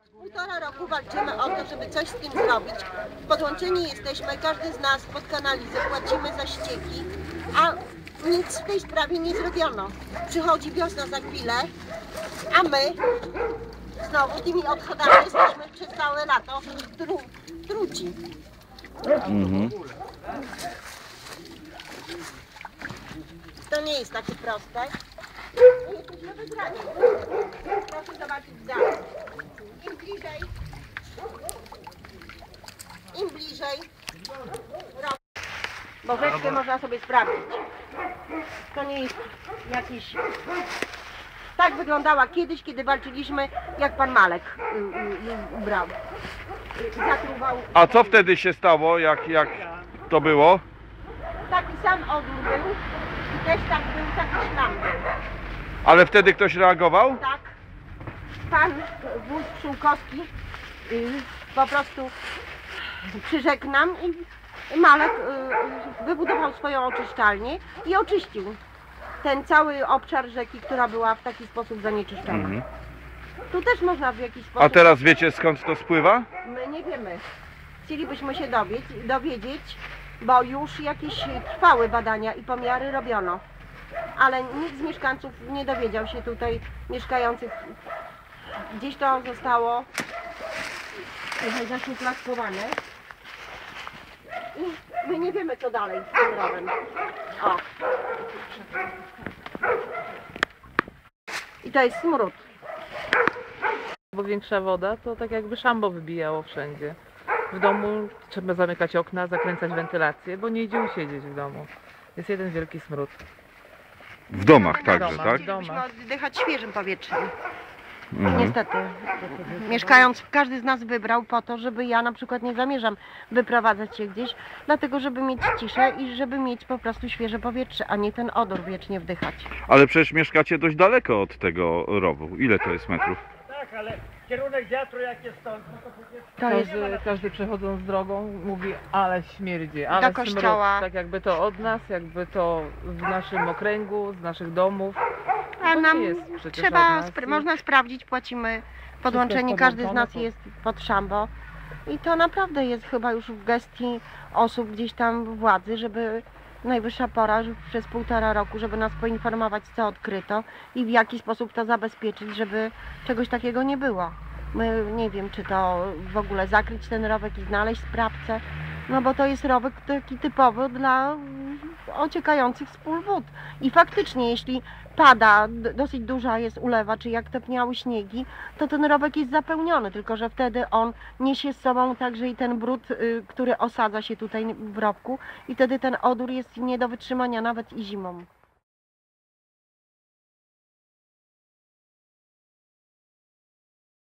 Półtora roku walczymy o to, żeby coś z tym zrobić. Podłączeni jesteśmy, każdy z nas pod kanalizę, płacimy za ścieki, a nic w tej sprawie nie zrobiono. Przychodzi wiosna za chwilę, a my znowu tymi odchodami jesteśmy przez całe lato truci. To nie jest takie proste. Jesteśmy wygrani. Proszę zobaczyć dalej. Im bliżej, bo rzeczkę można sobie sprawdzić. To nie jest jakiś... Tak wyglądała kiedyś, kiedy walczyliśmy, jak pan Malek brał. Zatruwał. A co wtedy się stało, jak to było? Taki sam odór był i też tak był, taki szlam był. Ale wtedy ktoś reagował? Tak. Pan wójt Pszczółkowski po prostu przyrzekł nam i Malek wybudował swoją oczyszczalnię i oczyścił ten cały obszar rzeki, która była w taki sposób zanieczyszczona. Tu też można w jakiś sposób... A teraz wiecie, skąd to spływa? My nie wiemy. Chcielibyśmy się dowiedzieć, bo już jakieś trwały badania i pomiary robiono. Ale nikt z mieszkańców nie dowiedział się tutaj mieszkających. Gdzieś to zostało zaszufladkowane. I my nie wiemy, co dalej z tym rowem. O. I to jest smród. Bo większa woda to tak jakby szambo wybijało wszędzie. W domu trzeba zamykać okna, zakręcać wentylację, bo nie idzie usiedzieć w domu. Jest jeden wielki smród. W domach także, domach, tak? w domach. Musimy oddychać świeżym powietrzem. Niestety. Mieszkając, każdy z nas wybrał po to, żeby ja na przykład nie zamierzam wyprowadzać się gdzieś, dlatego żeby mieć ciszę i żeby mieć po prostu świeże powietrze, a nie ten odór wiecznie wdychać. Ale przecież mieszkacie dość daleko od tego rowu. Ile to jest metrów? Tak, ale kierunek wiatru jak jest stąd, no to Każdy przechodząc drogą mówi, ale śmierdzi, ale Do kościoła. smród. Tak jakby to od nas, jakby to w naszym okręgu, z naszych domów. A To nam nie jest przecież trzeba, od nas i- można sprawdzić, płacimy podłączenie, każdy z nas jest pod szambo i to naprawdę jest chyba już w gestii osób gdzieś tam władzy, żeby najwyższa pora że przez półtora roku, żeby nas poinformować, co odkryto i w jaki sposób to zabezpieczyć, żeby czegoś takiego nie było. My nie wiem, czy to w ogóle zakryć ten rowek i znaleźć sprawcę, no bo to jest rowek taki typowy dla ociekających z pól wód. I faktycznie, jeśli pada, dosyć duża jest ulewa, czy jak topniały śniegi, to ten rowek jest zapełniony, tylko że wtedy on niesie z sobą także i ten brud, który osadza się tutaj w rowku i wtedy ten odór jest nie do wytrzymania nawet i zimą.